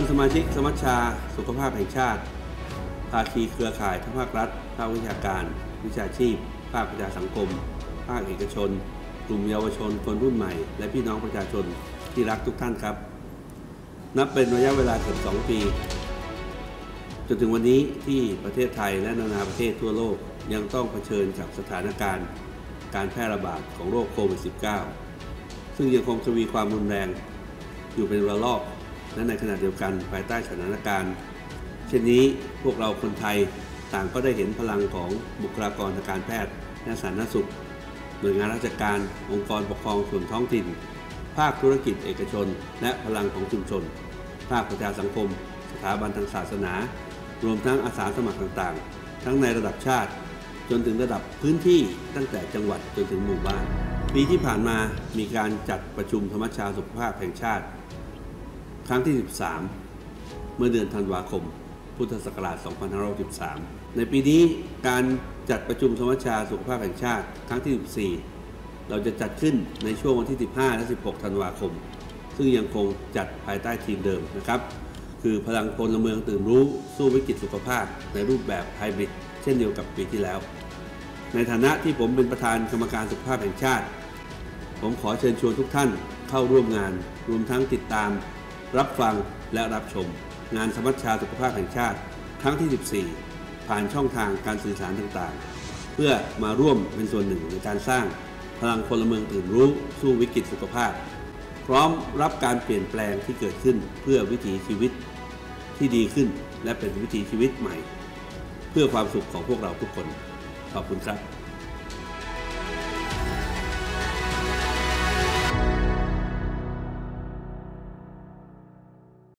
านสมาชิกสมัชชาสุขภาพแห่งชาติภาคีเครือข่ายทั้งภาครัฐภาควิชาการวิชาชีพภาคประชาสังคมภาคเอกชนกลุ่มเยาวชนคนรุ่นใหม่และพี่น้องประชาชนที่รักทุกท่านครับนับเป็นระยะเวลาเกือบ2 ปีจนถึงวันนี้ที่ประเทศไทยและนานาประเทศทั่วโลกยังต้องเผชิญกับสถานการณ์การแพร่ระบาดของโรคโควิด -19 ซึ่งยังคงทวีความรุนแรงอยู่เป็นระลอกและในขณะเดียวกันภายใต้สถานการณ์เช่นนี้พวกเราคนไทยต่างก็ได้เห็นพลังของบุคลากรทางการแพทย์และสาธารณสุขหน่วยงานราชการองค์กรปกครองส่วนท้องถิ่นภาคธุรกิจเอกชนและพลังของชุมชนภาคประชาสังคมสถาบันทางศาสนารวมทั้งอาสาสมัครต่างๆทั้งในระดับชาติจนถึงระดับพื้นที่ตั้งแต่จังหวัดจนถึงหมู่บ้านปีที่ผ่านมามีการจัดประชุมสมัชชาสุขภาพแห่งชาติครั้งที่ 13 เมื่อเดือนธันวาคมพุทธศักราช 2563 ในปีนี้การจัดประชุมสมัชชาสุขภาพแห่งชาติครั้งที่ 14 เราจะจัดขึ้นในช่วงวันที่ 15 และ 16 ธันวาคมซึ่งยังคงจัดภายใต้ทีมเดิมนะครับคือพลังพลเมืองตื่นรู้สู้วิกฤตสุขภาพในรูปแบบไฮบริดเช่นเดียวกับปีที่แล้วในฐานะที่ผมเป็นประธานกรรมการสุขภาพแห่งชาติผมขอเชิญชวนทุกท่านเข้าร่วมงานรวมทั้งติดตามรับฟังและรับชมงานสมัชชาสุขภาพแห่งชาติครั้งที่ 14 ผ่านช่องทางการสื่อสารต่างๆเพื่อมาร่วมเป็นส่วนหนึ่งในการสร้างพลังพลเมืองตื่นรู้สู้วิกฤตสุขภาพพร้อมรับการเปลี่ยนแปลงที่เกิดขึ้นเพื่อวิถีชีวิตที่ดีขึ้นและเป็นวิถีชีวิตใหม่เพื่อความสุขของพวกเราทุกคนขอบคุณครับ